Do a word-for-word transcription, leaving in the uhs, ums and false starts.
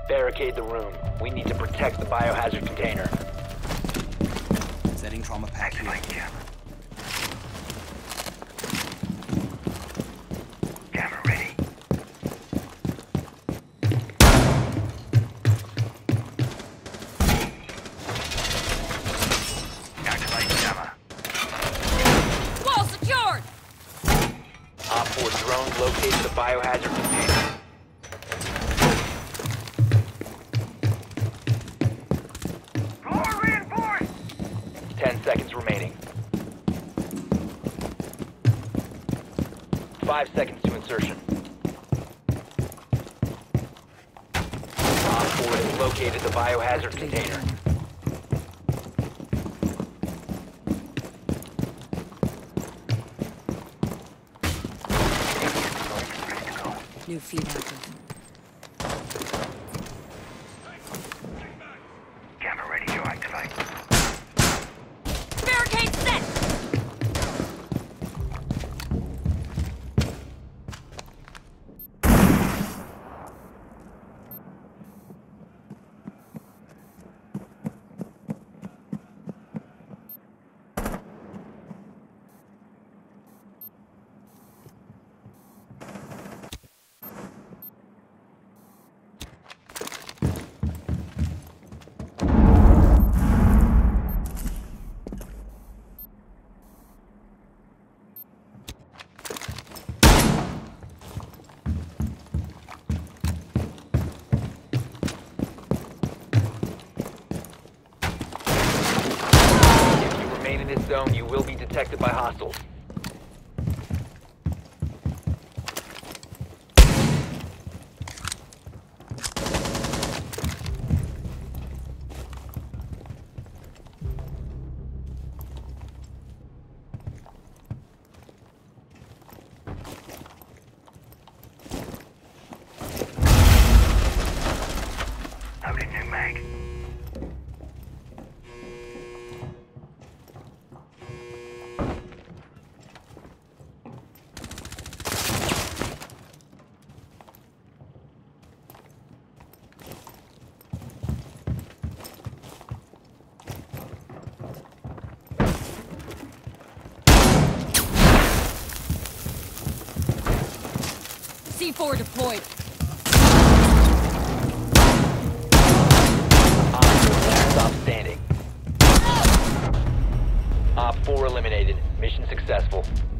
Barricade the room. We need to protect the biohazard container. Setting trauma pack here. Camera ready. Activate camera. Wall secured! Op four drone located the biohazard container. Floor reinforced. Ten seconds remaining. Five seconds to insertion. Op four has located the biohazard container. New feed active. Camera ready to activate. Barricade set! If you remain in this zone, you will be detected by hostiles. Loading new mag. C four deployed. Op four last stop standing. Op four eliminated. Mission successful.